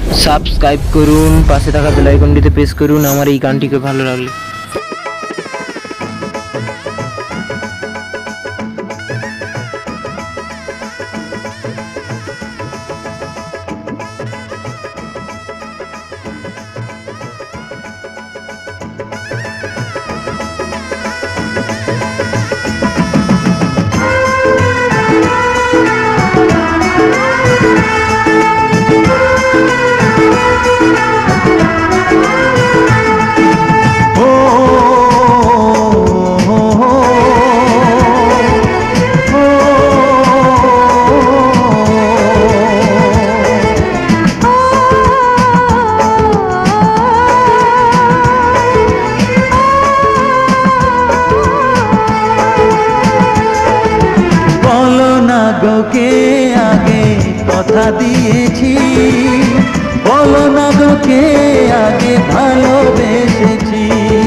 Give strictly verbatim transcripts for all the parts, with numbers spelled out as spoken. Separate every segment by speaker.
Speaker 1: Subscribe করুন, পাশে থাকা বেল আইকনটিতে প্রেস করুন আমার এই গানটিকে ভালো লাগলে।
Speaker 2: কে আগে কথা দিয়েছি, বলো না গো কে আগে ভালোবেসেছি।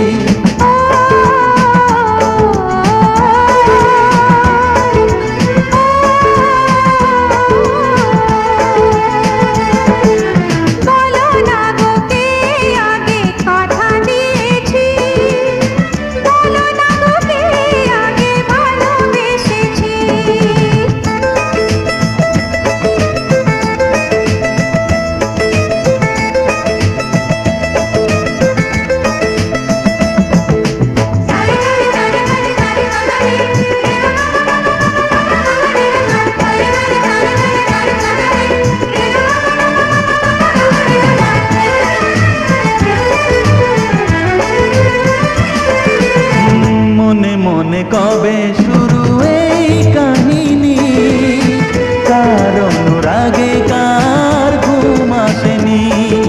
Speaker 2: মনে কবে শুরু এই কাহিনী, কার অনুরাগে কার ঘুম আসেনি।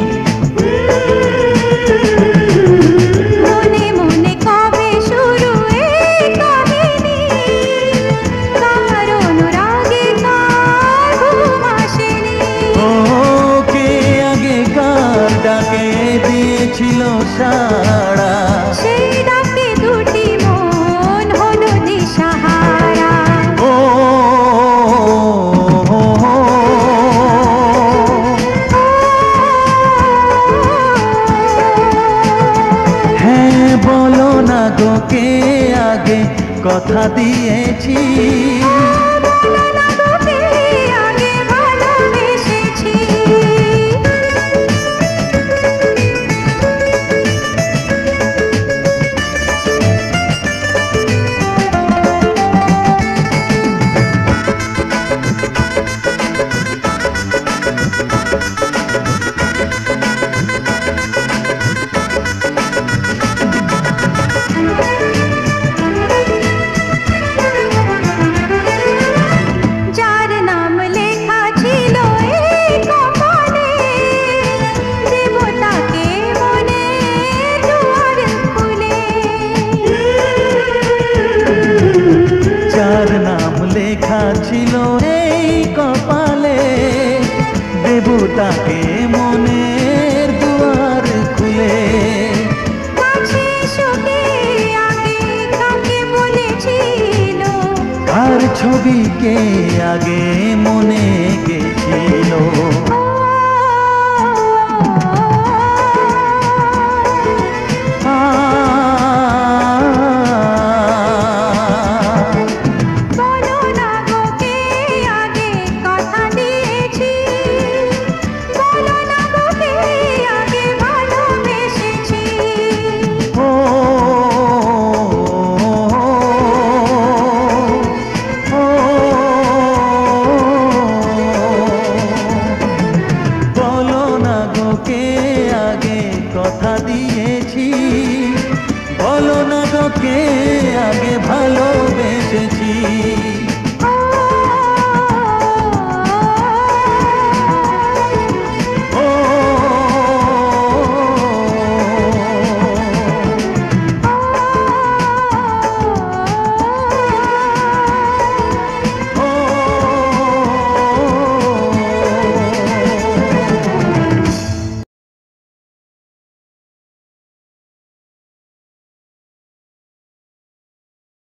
Speaker 3: মনে মনে কবে শুরু এই কাহিনী, কার অনুরাগে কার ঘুম আসেনি।
Speaker 2: ও কে আগে কার ডাকে দিয়েছিল সাড়া,
Speaker 3: সেই ডাকে দুটি মন হলো দিশাহারা।
Speaker 2: ও হ্যাঁ বলো না গো কে আগে কথা দিয়েছি,
Speaker 3: আগে ভালোবেসেছি। যার নাম লেখা ছিল এই কপালে, দেবতাকে মনে দুয়ার খুলে।
Speaker 2: যার নাম লেখা ছিল এই কপালে, দেবতাকে মনের দুয়ার খুলে।
Speaker 3: কাছে এসোকে আগে কাকে বলেছিল,
Speaker 2: কার ছবিকে আগে মনে কে